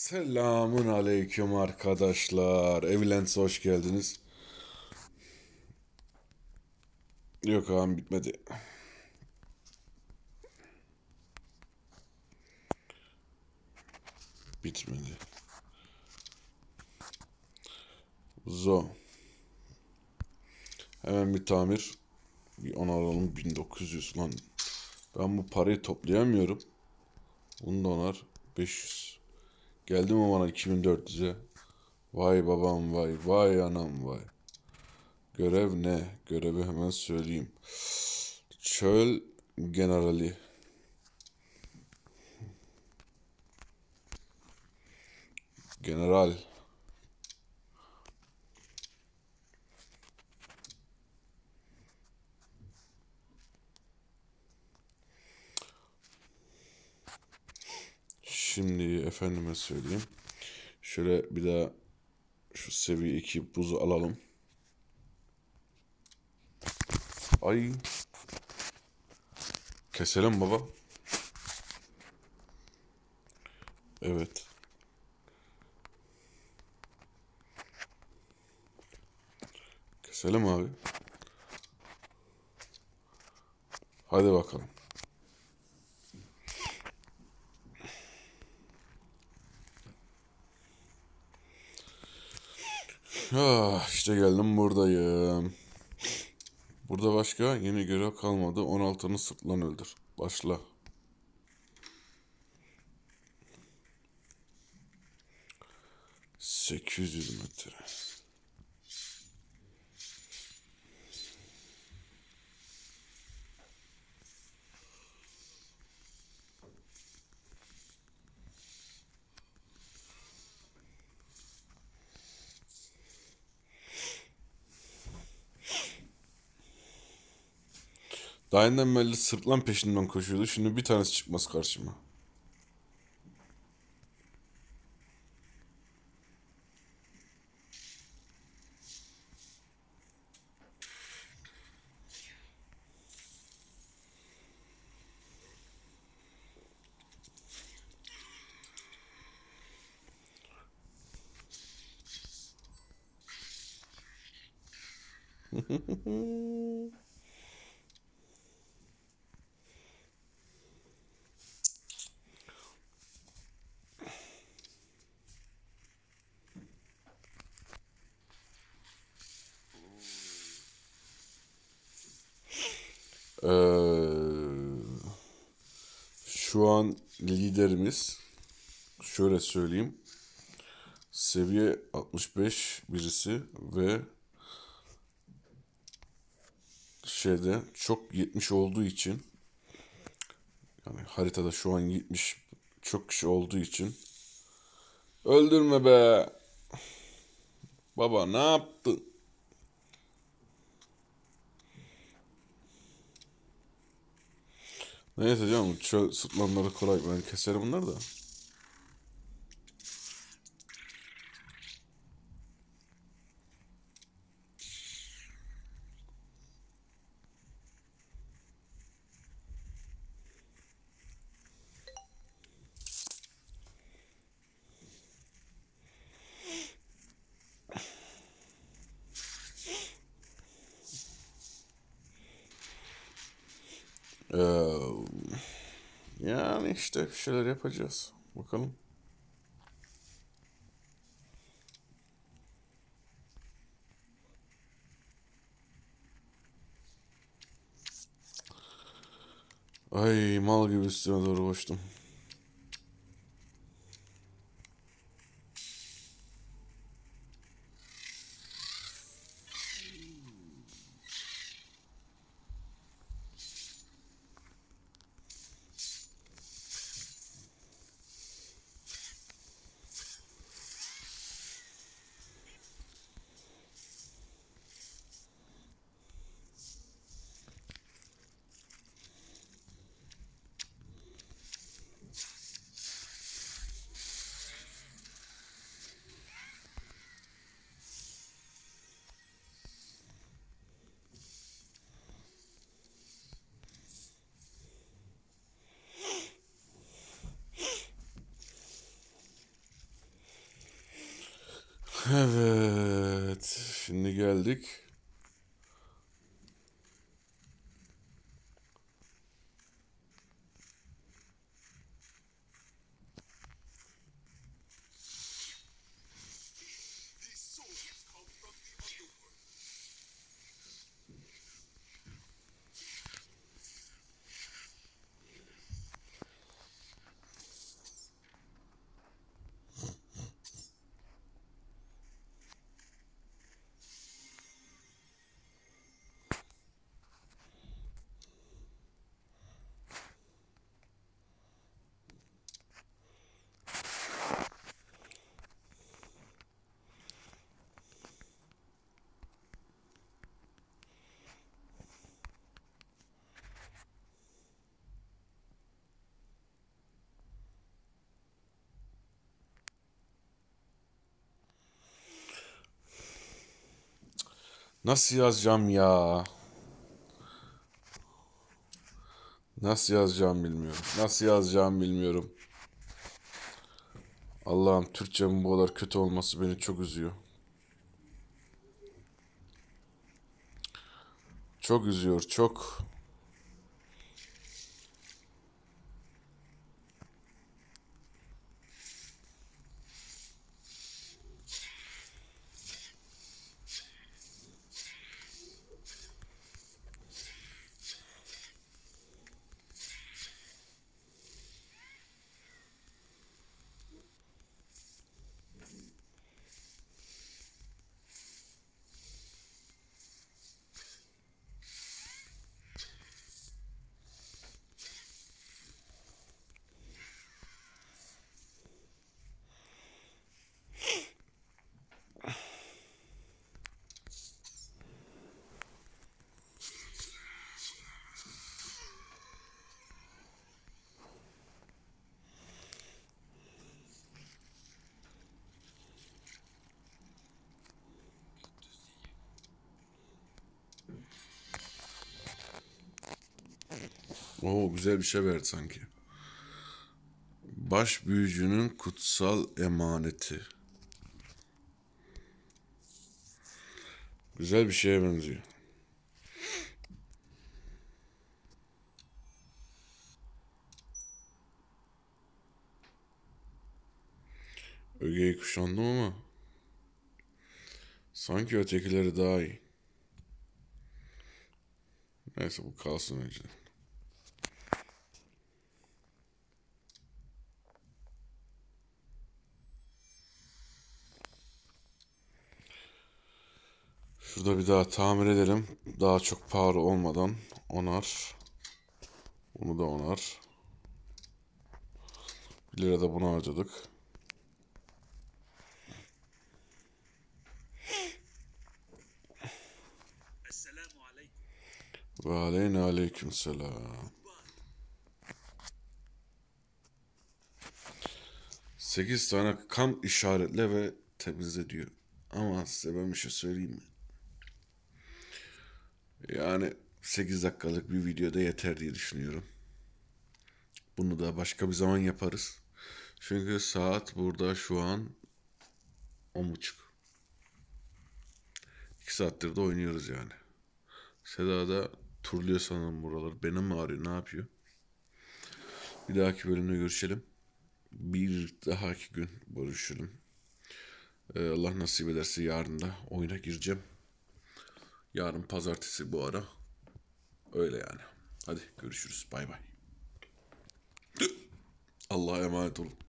Selamun aleyküm arkadaşlar. Evilents'e hoş geldiniz. Yok ağam bitmedi. Bitmedi. Zo. Hemen bir tamir. Bir onu alalım 1900 lan. Ben bu parayı toplayamıyorum. Bunu da onar 500. Geldi mi bana 2400'e? Vay babam vay. Vay anam vay. Görev ne? Görevi hemen söyleyeyim. Çöl generali. General. Şimdi efendime söyleyeyim. Şöyle bir daha şu seviye 2 buzu alalım. Ay. Keselim baba. Evet. Keselim abi. Hadi bakalım. İşte geldim buradayım. Burada başka yeni görev kalmadı. 16'nı sırtlan öldür. Başla. ...800 metre. Daha önden belli sırtlan peşinden koşuyordu. Şimdi bir tanesi çıkmaz karşıma. Şu an liderimiz, şöyle söyleyeyim, seviye 65 birisi ve şeyde çok 70 olduğu için, yani haritada şu an 70 çok kişi olduğu için. Öldürme be baba, ne yaptın? Neyse canım, çöl sırtlanları kolay, ben keserim bunları da. Yani işte bir şeyler yapacağız. Bakalım. Ay, mal gibi üstüne doğru koştum. Evet. Şimdi geldik. Nasıl yazacağım ya? Nasıl yazacağım bilmiyorum. Nasıl yazacağım bilmiyorum. Allah'ım, Türkçemin bu kadar kötü olması beni çok üzüyor. Çok üzüyor, çok. Oo, güzel bir şey verdi sanki. Baş büyücünün kutsal emaneti. Güzel bir şeye benziyor. Ögeyi kuşandım ama sanki ötekileri daha iyi. Neyse, bu kalsın önce. Şurada bir daha tamir edelim. Daha çok pahalı olmadan. Onar. Bunu da onar. 1 lira da buna harcadık. Ve aleyna aleyküm selam. 8 tane kamp işaretle ve temizle diyor. Ama size ben bir şey söyleyeyim mi? Yani 8 dakikalık bir videoda yeter diye düşünüyorum. Bunu da başka bir zaman yaparız. Çünkü saat burada şu an 10.30. 2 saattir de oynuyoruz yani. Seda da turluyor sanırım buraları. Benim mi ağrıyor, ne yapıyor? Bir dahaki bölümde görüşelim. Bir dahaki gün görüşelim. Allah nasip ederse yarın da oyuna gireceğim. Yarın pazartesi bu ara. Öyle yani. Hadi görüşürüz. Bay bay. Allah'a emanet olun.